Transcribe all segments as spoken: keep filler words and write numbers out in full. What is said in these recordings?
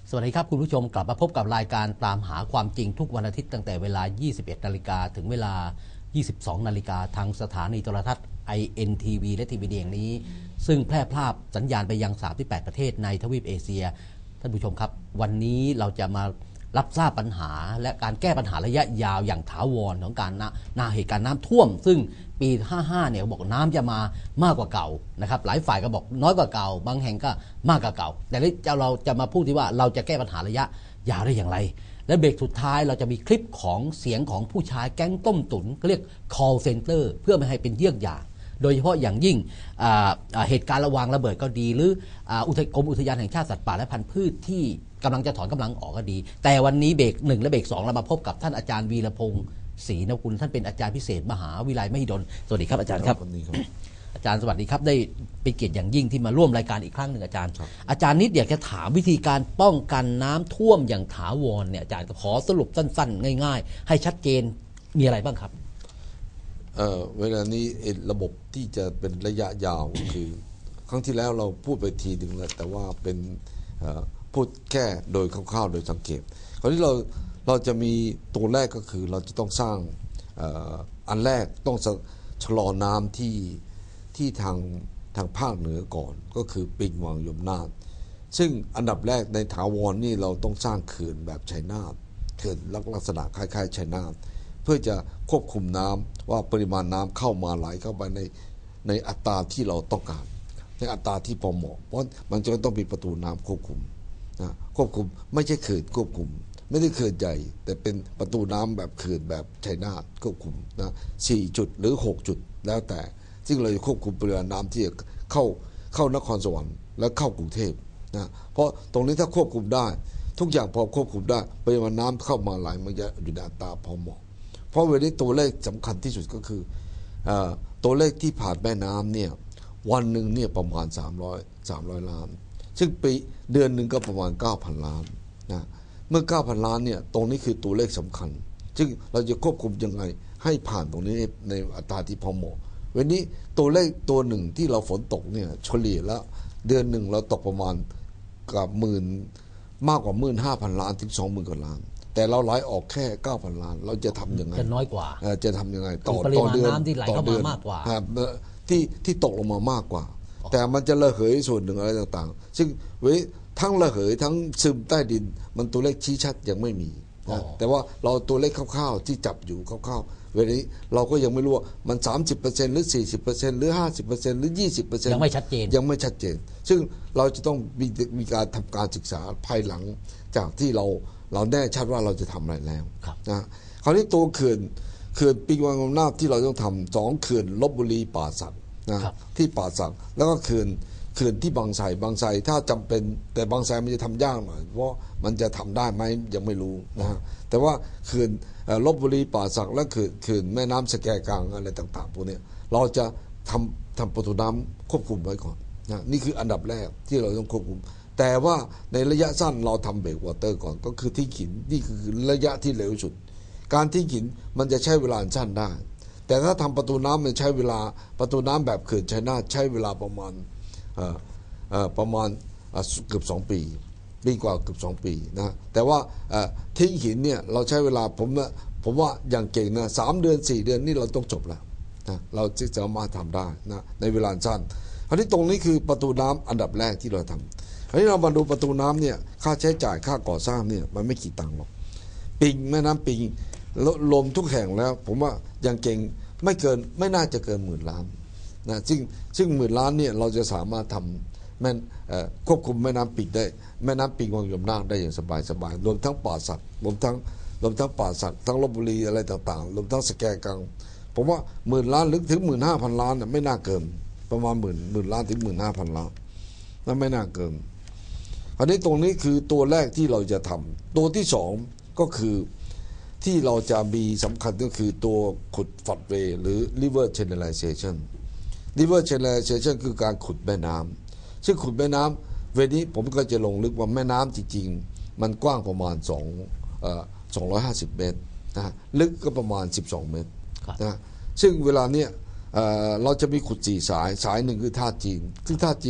สวัสดีครับคุณผู้ชมกลับมาพบกับรายการตามหาความจริงทุกวันอาทิตย์ตั้งแต่เวลา ยี่สิบเอ็ด นาฬิกาถึงเวลา ยี่สิบสอง นาฬิกาทางสถานีโทรทัศน์ ไอ เอ็น ที วี และทีวีดีแห่งนี้ซึ่งแพร่ภาพสัญญาณไปยังสามสิบแปดประเทศในทวีปเอเชียท่านผู้ชมครับวันนี้เราจะมารับทราบปัญหาและการแก้ปัญหาระยะยาวอย่างถาวรของการนาเหตุการณ์น้ำท่วมซึ่งปีห้าสิบห้าเนี่ยบอกน้ำจะมามากกว่าเก่านะครับหลายฝ่ายก็บอกน้อยกว่าเก่าบางแห่งก็มากกว่าเก่าแต่นี้เราจะมาพูดที่ว่าเราจะแก้ปัญหาระยะยาวได้อย่างไรและเบรกสุดท้ายเราจะมีคลิปของเสียงของผู้ชายแก๊งต้มตุ๋นก็เรียก call center เพื่อไม่ให้เป็นเยี่ยงอย่างโดยเฉพาะอย่างยิ่งเหตุการณ์ระวางระเบิดก็ดีหรือกรมอุทยานแห่งชาติสัตว์ป่าและพันธุ์พืชที่กำลังจะถอนกำลังออกก็ดีแต่วันนี้เบรกหนึ่งและเบรกสองเรามาพบกับท่านอาจารย์วีรพงศ์ศรีนกุลท่านเป็นอาจารย์พิเศษมหาวิทยาลัยมหิดลสวัสดีครับอาจารย์ครับอาจารย์สวัสดีครับได้เป็นเกียรติอย่างยิ่งที่มาร่วมรายการอีกครั้งหนึ่งอาจารย์อาจารย์นิดอยากจะถามวิธีการป้องกันน้ำท่วมอย่างถาวรเนี่ยอาจารย์ขอสรุปสั้นๆง่ายๆให้ชัดเจนมีอะไรบ้างครับเอ่อเวลานี้ระบบที่จะเป็นระยะยาวคือครั้งที่แล้วเราพูดไปทีหนึ่งแล้วแต่ว่าเป็นพูดแค่โดยคร่าวๆโดยสังเกตคราวนี้เราเราจะมีตัวแรกก็คือเราจะต้องสร้างอันแรกต้องชะลอน้ำที่ที่ทางทางภาคเหนือก่อนก็คือปิงวังยมนาถซึ่งอันดับแรกในถาวรนี่เราต้องสร้างเขื่อนแบบชัยนาทเขื่อนลักษณะคล้ายๆชัยนาทเพื่อจะควบคุมน้ำว่าปริมาณน้ำเข้ามาไหลเข้าไปในในอัตราที่เราต้องการในอัตราที่พอเหมาะเพราะมันจะต้องมีประตูน้ำควบคุมนะควบคุมไม่ใช่เขื่อนควบคุมไม่ได้เขื่อนใหญ่แต่เป็นประตูน้ำแบบเขื่อนแบบชัยนาทควบคุมนะสี่จุดหรือหกจุดแล้วแต่ซึ่งเราจะควบคุมปริมาณน้ำที่เข้าเข้านครสวรรค์และเข้ากรุงเทพนะเพราะตรงนี้ถ้าควบคุมได้ทุกอย่างพอควบคุมได้ปริมาณน้ำเข้ามาไหลมันจะอยู่ในอัตราพอเหมาะเพราะเวลาตัวเลขสำคัญที่สุดก็คือตัวเลขที่ผ่านแม่น้ำเนี่ยวันหนึ่งเนี่ยประมาณสามร้อย สามร้อยล้านซึ่งปีเดือนหนึ่งก็ประมาณ เก้าพัน ล้านนะเมื่อ เก้าพัน ล้านเนี่ยตรงนี้คือตัวเลขสำคัญซึ่งเราจะควบคุมยังไงให้ผ่านตรงนี้ในอัตราที่พอเหมาะวันนี้ตัวเลขตัวหนึ่งที่เราฝนตกเนี่ยเฉลี่ยแล้วเดือนหนึ่งเราตกประมาณกับหมื่นมากกว่า หนึ่งหมื่นห้าพัน ล้านถึง สองหมื่น กว่าล้านแต่เราไหลออกแค่ เก้าพัน ล้านเราจะทำยังไงจะน้อยกว่าจะทำยังไงต่อต่อเดือนน้ำที่ไหลเข้ามามากกว่าที่ที่ตกลงมามากกว่าแต่มันจะระเหยส่วนหนึ่งอะไรต่างๆซึ่งเว้ยทั้งระเหยทั้งซึมใต้ดินมันตัวเลขชี้ชัดยังไม่มีนะแต่ว่าเราตัวเลขคร่าวๆที่จับอยู่คร่าวๆเวลานี้เราก็ยังไม่รู้ว่ามัน สามสิบเปอร์เซ็นต์ หรือ สี่สิบเปอร์เซ็นต์ หรือ ห้าสิบเปอร์เซ็นต์ หรือ ยี่สิบเปอร์เซ็นต์ยังไม่ชัดเจนยังไม่ชัดเจนซึ่งเราจะต้องมีมีการทำการศึกษาภายหลังจากที่เราเราแน่ชัดว่าเราจะทำอะไรแล้วนะคราวนี้ตัวเขื่อนเขื่อนปิงวังยมนาถที่เราต้องทำสองเขื่อนลพบุรีป่าสักนะที่ป่าสักแล้วก็เขื่อนเขื่อนที่บางไทรบางไทรถ้าจำเป็นแต่บางไทรมันจะทำยากหน่อยเพราะมันจะทำได้ไหมยังไม่รู้นะฮะแต่ว่าเขื่อนลพบุรีป่าสักและเขื่อนเขื่อนแม่น้ำสแกกลางอะไรต่างๆพวกนี้เราจะทำทำประตูน้ำควบคุมไว้ก่อนนะนี่คืออันดับแรกที่เราต้องควบคุมแต่ว่าในระยะสั้นเราทำเบรกวอเตอร์ก่อนก็คือที่หินนี่คือระยะที่เร็วสุดการที่หินมันจะใช้เวลาสั้นได้แต่ถ้าทำประตูน้ำมันใช้เวลาประตูน้ำแบบเขื่อนชัยนาทใช้เวลาประมาณประมาณเกือบสองปีปีกว่าเกือบสองปีนะแต่ว่าทิ้งหินเนี่ยเราใช้เวลาผมผมว่าอย่างเก่งนะสามเดือนสี่เดือนนี่เราต้องจบแล้วนะเราจะสามารถทำได้นะในเวลาสั้นคราวนี้ตรงนี้คือประตูน้ำอันดับแรกที่เราทำคราวนี้เรามาดูประตูน้ำเนี่ยค่าใช้จ่ายค่าก่อสร้างเนี่ยมันไม่กี่ตังค์หรอกปิงแม่น้ำปิงลมทุกแห่งแล้วผมว่าอย่างเก่งไม่เกินไม่น่าจะเกินหมื่นล้านนะซึ่งซึ่งหมื่นล้านเนี่ยเราจะสามารถทำแม่ควบคุมแม่น้ำปิงได้แม่น้ำปิงวังยมนาถได้อย่างสบายสบายรวมทั้งป่าสักรวมทั้งรวมทั้งป่าสักทั้งลพบุรีอะไรต่างๆรวมทั้งสแกกังผมว่าหมื่นล้านหรือถึงหมื่นห้าพันล้านเนี่ยไม่น่าเกินประมาณหมื่นหมื่นล้านถึงหมื่นห้าพันล้านนั่นไม่น่าเกินอันนี้ตรงนี้คือตัวแรกที่เราจะทำตัวที่สองก็คือที่เราจะมีสำคัญก็คือตัวขุดฝัดเวหรือ river channelization river channelization คือการขุดแม่น้ำซึ่งขุดแม่น้ำเวนี้ผมก็จะลงลึกว่าแม่น้ำจริงๆมันกว้างประมาณสองเอ่อสองร้อยห้าสิบเมตรนะลึกก็ประมาณสิบสองเมตรนะซึ่งเวลาเนี้ย เอ่อเราจะมีขุดสี่สายสายหนึ่งคือท่าจีนซึ่งท่าจีน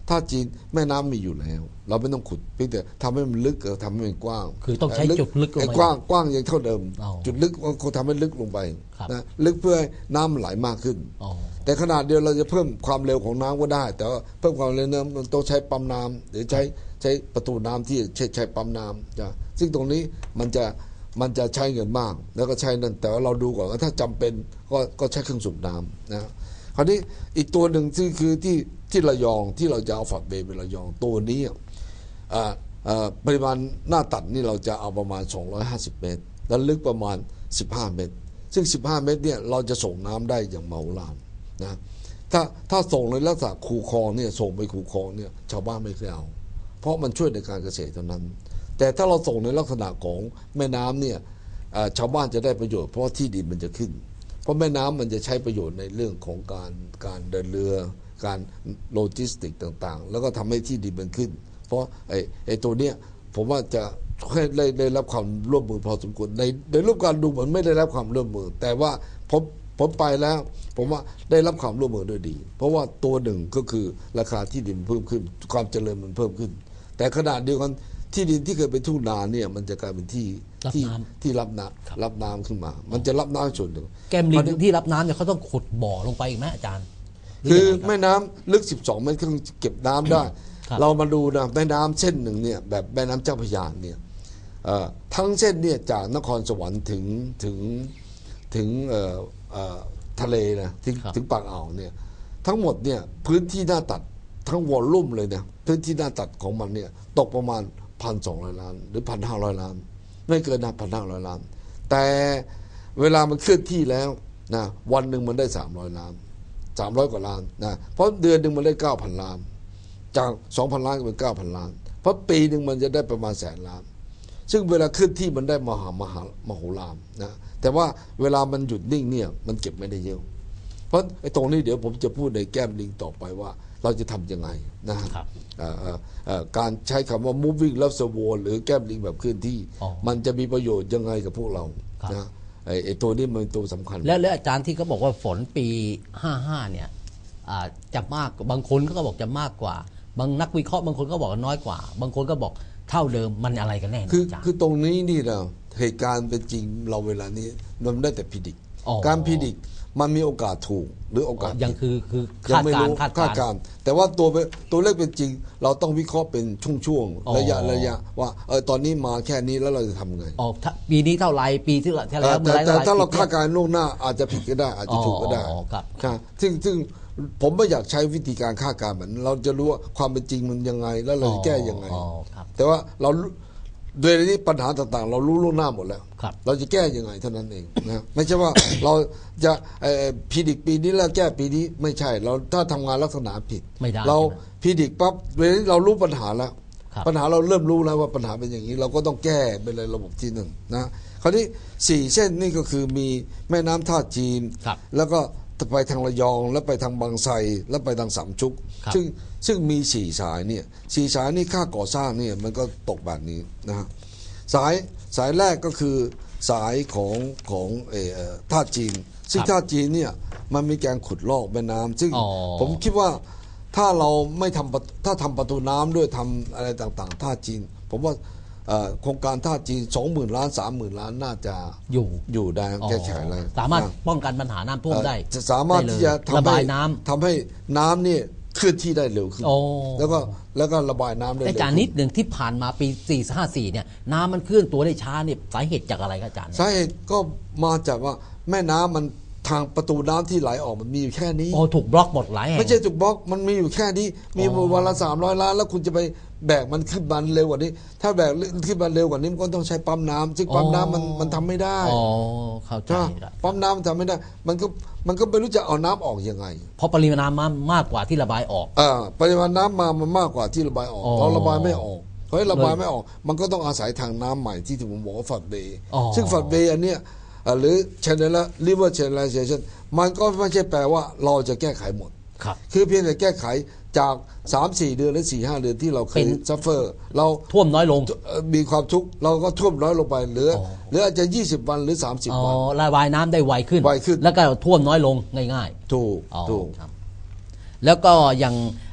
ท่าจีนแม่น้ำมีอยู่แล้ว เราไม่ต้องขุดเพียงแต่ทำให้มันลึกกับทำให้มันกว้างคือต้องใช้จุดลึกลงไปกว้างกว้างยังเท่าเดิมจุดลึกคงทำให้ลึกลงไปนะลึกเพื่อให้น้ำไหลมากขึ้นแต่ขนาดเดียวเราจะเพิ่มความเร็วของน้ำก็ได้แต่ว่าเพิ่มความเร็วน้ำมันต้องใช้ปั๊มน้ำหรือใช้ใช้ประตูน้ำที่ใช้ใช้ปั๊มน้ำนะซึ่งตรงนี้มันจะมันจะใช้เงินมากแล้วก็ใช้นั่นแต่ว่าเราดูก่อนว่าถ้าจำเป็นก็ก็ใช้เครื่องสูบน้ำนะคราวนี้อีกตัวหนึ่งที่คือที่ที่ระยองที่เราจะเอาฝักเบย์ไประยองตัวนี้ปริมาณหน้าตัดนี่เราจะเอาประมาณสองร้อยห้าสิบเมตรและลึกประมาณสิบห้าเมตรซึ่งสิบห้าเมตรเนี่ยเราจะส่งน้ำได้อย่างมโหฬารนะถ้าถ้าส่งในลักษณะคูคลองเนี่ยส่งไปคูคลองเนี่ยชาวบ้านไม่เคยเอาเพราะมันช่วยในการเกษตรเท่านั้นแต่ถ้าเราส่งในลักษณะของแม่น้ำเนี่ยชาวบ้านจะได้ประโยชน์เพราะที่ดินมันจะขึ้นเพราะแม่น้ำมันจะใช้ประโยชน์ในเรื่องของการการเดินเรือการโลจิสติกต่างๆแล้วก็ทำให้ที่ดินมันขึ้นเพราะไอ้ไอ้ตัวเนี้ยผมว่าจะให้ได้ได้รับความร่วมมือพอสมควรในในรูปการดูเหมือนไม่ได้รับความร่วมมือแต่ว่าผมผมไปแล้วผมว่าได้รับความร่วมมือด้วยดีเพราะว่าตัวหนึ่งก็คือราคาที่ดินเพิ่มขึ้นความเจริญมันเพิ่มขึ้นแต่ขนาดเดียวกันที่ดินที่เคยเป็นทุ่งนาเนี่ยมันจะกลายเป็นที่ที่ที่รับน้ำรับน้ำขึ้นมามันจะรับน้ำส่วนหนึ่งแก้มลิงที่รับน้ำเนี่ยเขาต้องขุดบ่อลงไปอีกไหมอาจารย์คือแม่น้ำลึกสิบสองเมตรเก็บน้ำได้เรามาดูนะแม่น้ำเส้นหนึ่งเนี่ยแบบแม่น้ำเจ้าพระยาเนี่ยทั้งเส้นเนี่ยจากนครสวรรค์ถึงถึงถึงทะเลนะถึงถึงปากอ่าวเนี่ยทั้งหมดเนี่ยพื้นที่หน้าตัดทั้งวอลลุ่มเลยเนี่ยพื้นที่หน้าตัดของมันเนี่ยตกประมาณพันสองร้อยล้านหรือพันห้าร้อยล้านไม่เกินนะพันห้าร้อยล้านแต่เวลามันเคลื่อนที่แล้วนะวันหนึ่งมันได้สามร้อยล้านสามร้อยกว่าล้านนะเพราะเดือนหนึ่งมันได้เก้าพันล้านจากสองพันล้านเป็นเก้าพันล้านเพราะปีหนึ่งมันจะได้ประมาณแสนล้านซึ่งเวลาเคลื่อนที่มันได้มหามหามโหฬารนะแต่ว่าเวลามันหยุดนิ่งเนี่ยมันเก็บไม่ได้เยอะเพราะไอ้ตรงนี้เดี๋ยวผมจะพูดในแก้มลิงต่อไปว่าเราจะทำยังไงนะครับการใช้คำว่า moving reservoir หรือแก้มลิงแบบเคลื่อนที่มันจะมีประโยชน์ยังไงกับพวกเรานะไอ้ตัวนี้มันตัวสำคัญแล้วแล้วอาจารย์ที่เขาบอกว่าฝนปีห้าสิบห้าเนี่ยจะมากบางคนก็บอกจะมากกว่าบางนักวิเคราะห์บางคนก็บอกน้อยกว่าบางคนก็บอกเท่าเดิมมันอะไรกันแน่คือคือตรงนี้นี่เราเหตุการณ์เป็นจริงเราเวลานี้มันได้แต่พิจิตรการพิจิตรมันมีโอกาสถูกหรือโอกาสยังคือคือคาดการคาดการแต่ว่าตัวตัวเลขเป็นจริงเราต้องวิเคราะห์เป็นช่วงๆระยะระยะว่าเออตอนนี้มาแค่นี้แล้วเราจะทำไงอ๋อปีนี้เท่าไรปีที่แล้วแต่ถ้าเราคาดการล่วงหน้าอาจจะผิดก็ได้อาจจะถูกก็ได้ครับซึ่งซึ่งผมไม่อยากใช้วิธีการคาดการณ์เหมือนเราจะรู้ว่าความเป็นจริงมันยังไงแล้วเราจะแก้ยังไงแต่ว่าเราโดยนี้ปัญหาต่างๆเรารู้ล่วงหน้าหมดแล้วเราจะแก้ยังไงเท่านั้นเองนะไม่ใช่ว่าเราจะพิจิกปีนี้แล้วแก้ปีนี้ไม่ใช่เราถ้าทำงานลักษณะผิดเราพิจิกปั๊บเวลาเรารู้ปัญหาแล้วปัญหาเราเริ่มรู้แล้วว่าปัญหาเป็นอย่างนี้เราก็ต้องแก้ไปเลยระบบที่หนึ่งนะคราวนี้สี่เส้นนี่ก็คือมีแม่น้ำท่าจีนแล้วก็ไปทางระยองแล้วไปทางบางไทรแล้วไปทางสามชุกซึ่งซึ่งมีสี่สายเนี่ยสี่สายนี่ค่าก่อสร้างเนี่ยมันก็ตกแบบนี้นะฮะสายสายแรกก็คือสายของของเอ่อท่าจีนซึ่งท่าจีนเนี่ยมันมีการขุดลอกแม่น้ำซึ่งผมคิดว่าถ้าเราไม่ทำถ้าทำประตูน้ำด้วยทำอะไรต่างๆท่าจีนผมว่าโครงการท่าจีนสองหมื่นล้านสามหมื่นล้านน่าจะอยู่อยู่ได้แก้ไขอะไรสามารถป้องกันปัญหาน้ำท่วมได้จะสามารถที่จะระบายน้ำทำให้น้ำเนี่ยเคลื่อนที่ได้เร็วขึ้นแล้วก็แล้วก็ระบายน้ำได้เร็วอาจารย์นิดหนึ่งที่ผ่านมาปีสี่ห้าสี่เนี่ยน้ำมันเคลื่อนตัวได้ช้าเนี่ยสาเหตุจากอะไรครับอาจารย์สาเหตุก็มาจากว่าแม่น้ำมันทางประตูน้ำที่ไหลออกมันมีอยู่แค่นี้โอ้ถูกบล็อกหมดหลายแห่งไม่ใช่ถูกบล็อกมันมีอยู่แค่นี้มีวันละสามร้อยล้านแล้วคุณจะไปแบกมันขึ้นมาเร็วกว่านี้ถ้าแบกขึ้นมาเร็วกว่านี้มันก็ต้องใช้ปั๊มน้ำซึ่งปั๊มน้ำมันมันทำไม่ได้อ๋อเข้าใจปั๊มน้ำมันทำไม่ได้มันก็มันก็ไม่รู้จะเอาน้ำออกยังไงเพราะปริมาณน้ำมากกว่าที่ระบายออกอ่าปริมาณน้ำมามันมากกว่าที่ระบายออกเราระบายไม่ออกเพราะระบายไม่ออกมันก็ต้องอาศัยทางน้ำใหม่ที่ที่ผมบอกว่าฝัดเบย์ซึ่งฝัดเบย์อันเนี้ยหรือ channel river channelization มันก็ไม่ใช่แปลว่าเราจะแก้ไขหมดคือเพียงแต่แก้ไขจาก สามสี่ เดือนหรือ สี่ห้า เดือนที่เราเคยซัฟเฟอร์เราท่วมน้อยลงมีความทุกข์เราก็ท่วมน้อยลงไปเหลือหรืออาจจะยี่สิบวันหรือสามสิบวันระบายน้ำได้ไวขึ้นไวขึ้นแล้วก็ท่วมน้อยลงง่ายๆถูกถูกแล้วก็อย่าง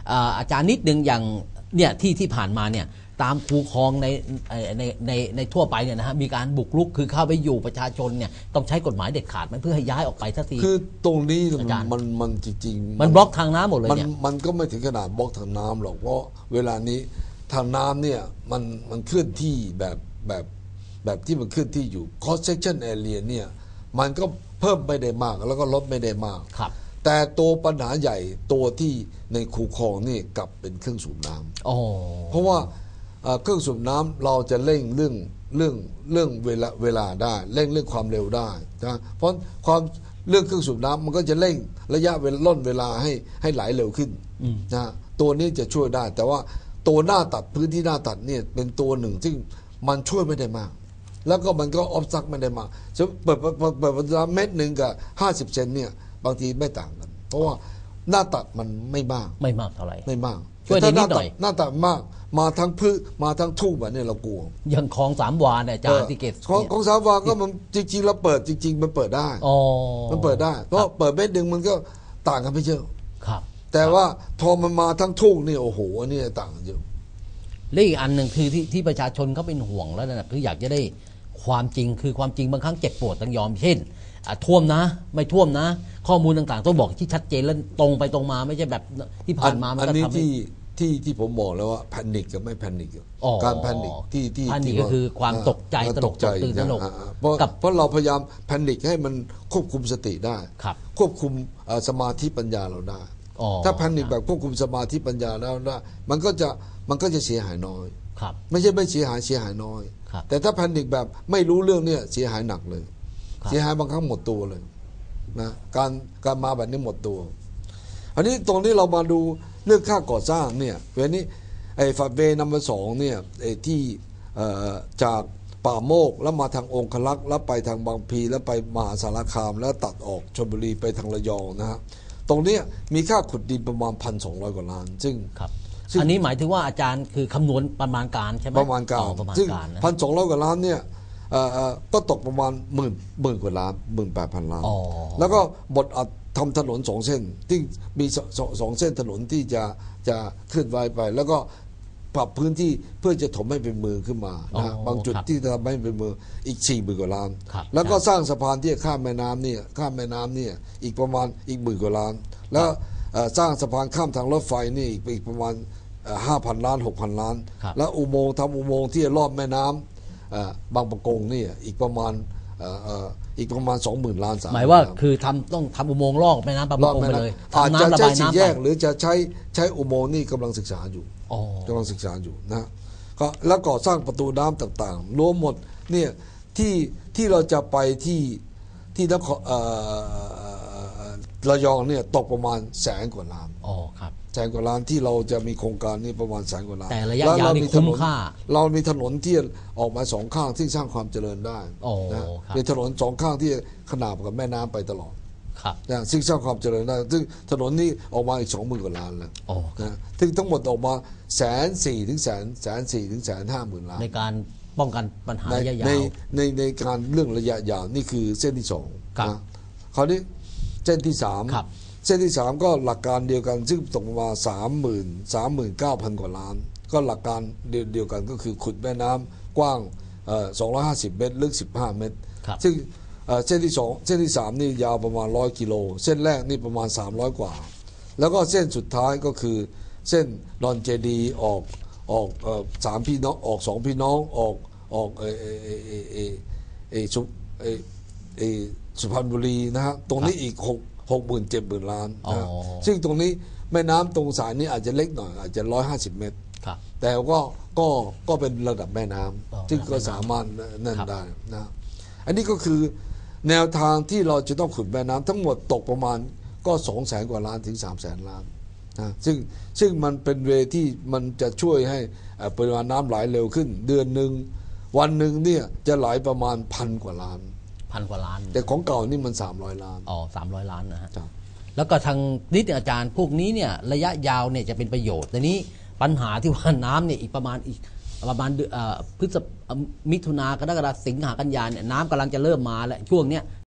อาจารย์นิดนึงอย่างเนี่ยที่ที่ผ่านมาเนี่ยตามคูคลองในในในในทั่วไปเนี่ยนะฮะมีการบุกรุกคือเข้าไปอยู่ประชาชนเนี่ยต้องใช้กฎหมายเด็ดขาดไหมเพื่อให้ย้ายออกไปทันทีคือตรงนี้มันมันจริงๆมันบล็อกทางน้ำหมดเลยเนี่ยมันก็ไม่ถึงขนาดบล็อกทางน้ำหรอกเพราะเวลานี้ทางน้ำเนี่ยมันมันเคลื่อนที่แบบแบบแบบที่มันเคลื่อนที่อยู่ cross section area เนี่ยมันก็เพิ่มไม่ได้มากแล้วก็ลดไม่ได้มากครับแต่ตัวปัญหาใหญ่ตัวที่ในคูคลองนี่กลับเป็นเครื่องสูบน้ำ oh. เพราะว่าเครื่องสูบน้ำเราจะเร่งเรื่องเรื่องเรื่องเวลาเวลาได้เร่งเรื่องความเร็วได้นะเพราะความเรื่องเครื่องสูบน้ำมันก็จะเร่งระยะเวลาล่นเวลาให้ให้ไหลเร็วขึ้นนะตัวนี้จะช่วยได้แต่ว่าตัวหน้าตัดพื้นที่หน้าตัดเนี่ยเป็นตัวหนึ่งซึ่งมันช่วยไม่ได้มากแล้วก็มันก็ออฟซักไม่ได้มากจะเปิดเปิดเปิดเปิดเม็ดหนึ่งกับห้าสิบเซนเนี่ยบางทีไม่ต่างกันเพราะว่าหน้าตัดมันไม่มากไม่มากเท่าไหร่ไม่มากช่วยได้นิดหน่อยหน้าตัดมากมาทั้งพืชมาทั้งทุ่งแบบนี้เรากลัวอย่างคลองสามวาเนี่ยอาจารย์ที่เกตของสามวาก็มันจริงๆเราเปิดจริงๆมันเปิดได้มันเปิดได้เพราะเปิดเม็ดหนึ่งมันก็ต่างกันไม่เยอะครับแต่ว่าพอมันมาทั้งทุ่งนี่โอ้โหอันนี้ต่างกันเยอะและอีกอันหนึ่งคือที่ที่ประชาชนเขาเป็นห่วงแล้วนะคืออยากจะได้ความจริงคือความจริงบางครั้งเจ็บปวดต้องยอมเช่นท่วมนะไม่ท่วมนะข้อมูลต่างๆต้องบอกที่ชัดเจนและตรงไปตรงมาไม่ใช่แบบที่ผ่านมามันก็ทำให้ที่ที่ที่ผมบอกแล้วว่าแพนิคกับไม่แพนิคการแพนิคที่ที่แพนิคก็คือความตกใจตกใจตื่นตระหนกเพราะเพราะเราพยายามแพนิคให้มันควบคุมสติได้ควบคุมสมาธิปัญญาเราได้ถ้าแพนิคแบบควบคุมสมาธิปัญญาแล้วได้มันก็จะมันก็จะเสียหายน้อยไม่ใช่ไม่เสียหายเสียหายน้อยแต่ถ้าแพนิคแบบไม่รู้เรื่องเนี่ยเสียหายหนักเลยเสียหายบางครั้งหมดตัวเลยนะการการมาแบบนี้หมดตัวอันนี้ตรงนี้เรามาดูเรื่องค่าก่อสร้างเนี่ยเวลานี้ไอ้ฝัดเวย์นัมเบอร์สองเนี่ยไอ้ที่จากป่าโมกแล้วมาทางองคลักษ์แล้วไปทางบางพลีแล้วไปมหาสารคามแล้วตัดออกชลบุรีไปทางระยองนะฮะตรงนี้มีค่าขุดดินประมาณพันสองร้อยกว่าล้านซึ่งอันนี้หมายถึงว่าอาจารย์คือคำนวณประมาณการใช่ไหมประมาณการซึ่งพันสองร้อยกว่าล้านเนี่ยก็ตกประมาณหมื่นหมื่นกว่าล้านหมื่นแปดพันล้านแล้วก็บททำถนนสองเส้นที่มีสองเส้นถนนที่จะจะเคลื่อนไหวไปแล้วก็ปรับพื้นที่เพื่อจะถมให้เป็นเมืองขึ้นมานะบางจุดที่ทำให้เป็นเมืองอีกสี่หมื่นกว่าล้านแล้วก็สร้างสะพานที่ข้ามแม่น้ำเนี่ยข้ามแม่น้ำเนี่ยอีกประมาณอีกหมื่นกว่าล้านแล้วสร้างสะพานข้ามทางรถไฟนี่อีกประมาณห้าพันล้านหกพันล้านแล้วอุโมงค์ทำอุโมงค์ที่รอบแม่น้ำบางประกงนี่อีกประมาณอีกประมาณสองหมื่นล้านสามหมายว่าคือทำต้องทำอุโมงค์ลอกแม่น้ำบางประกงไปเลยอาจจะใช้สี่แยกหรือจะใช้ใช้อุโมงค์นี่กำลังศึกษาอยู่กำลังศึกษาอยู่นะก็แล้วก่อสร้างประตูน้ำต่างๆรวมหมดเนี่ยที่ที่เราจะไปที่ที่นครระยองเนี่ยตกประมาณแสนกว่าล้านอ๋อครับแสนกว่าล้านที่เราจะมีโครงการนี้ประมาณแสนกว่าล้านแต่ระยะยาวนี่คุ้มค่าเรามีถนนที่ออกมาสองข้างที่สร้างความเจริญได้นะมีถนนสองข้างที่ขนาบกับแม่น้ำไปตลอดนะซึ่งสร้างความเจริญได้ซึ่งถนนนี้ออกมาอีกสองหมื่นกว่าล้านแล้วนะซึ่งทั้งหมดออกมาแสนสี่ถึงแสนแสนสี่ถึงแสนห้าหมื่นล้านในการป้องกันปัญหาระยะยาวในในในการเรื่องระยะยาวนี่คือเส้นที่สองนะคราวนี้เส้นที่สามเส้นที่สามก็หลักการเดียวกันซึ่งตกมาสามหมื่นสามหมื่นเก้าพันกว่าล้านก็หลักการเดียวกันก็คือขุดแม่น้ำกว้างสองร้อยห้าสิบเมตรลึกสิบห้าเมตรซึ่งเส้นที่สองเส้นที่สามนี่ยาวประมาณร้อยกิโลเส้นแรกนี่ประมาณสามร้อยกว่าแล้วก็เส้นสุดท้ายก็คือเส้นดอนเจดีออกออกสามพี่น้องออกสองพี่น้องออกออกเอเอเอเอเอเอสุเอเอสุพรรณบุรีนะฮะตรงนี้อีกหกหกหมื่นเจ็ดหมื่นล้านนะซึ่งตรงนี้แม่น้ำตรงสายนี้อาจจะเล็กหน่อยอาจจะร้อยห้าสิบเมตรแต่ก็ก็ก็เป็นระดับแม่น้ำซึ่งก็สามารถนั่นได้นะอันนี้ก็คือแนวทางที่เราจะต้องขุดแม่น้ำทั้งหมดตกประมาณก็สองแสนกว่าล้านถึงสามแสนล้านนะซึ่งซึ่งมันเป็นเวที่มันจะช่วยให้ปริมาณน้ำไหลเร็วขึ้นเดือนหนึ่งวันหนึ่งเนี่ยจะไหลประมาณพันกว่าล้านพันกว่าล้านแต่ของเก่านี่มันสามร้อยล้านอ๋อสามร้อยล้านนะฮะแล้วก็ทางนิติอาจารย์พวกนี้เนี่ยระยะยาวเนี่ยจะเป็นประโยชน์แต่นี้ปัญหาที่ว่าน้ำเนี่ยอีกประมาณอีกประมาณพฤษภมิถุนากรกฎาคมสิงหากันยาเนี่ยน้ำกำลังจะเริ่มมาแล้วช่วงเนี้ย